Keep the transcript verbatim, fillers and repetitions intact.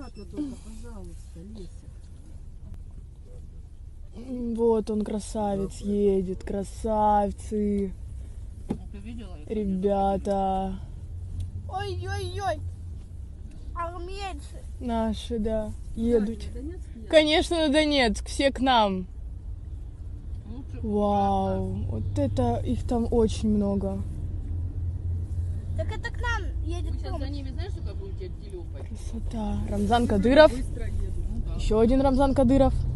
аккуратно только, пожалуйста, Леся. Вот он, красавец, едет, красавцы. Ребята. Ой-ой-ой. Армейцы. Наши, да, едут. Да, Донецк едет. Конечно, на Донецк, все к нам. Вау, вот это их там очень много. Так это к нам едет. Вы сейчас за ними, знаешь, сколько будете делюпать? Красота. Рамзан Кадыров. Быстро едут. Еще один Рамзан Кадыров.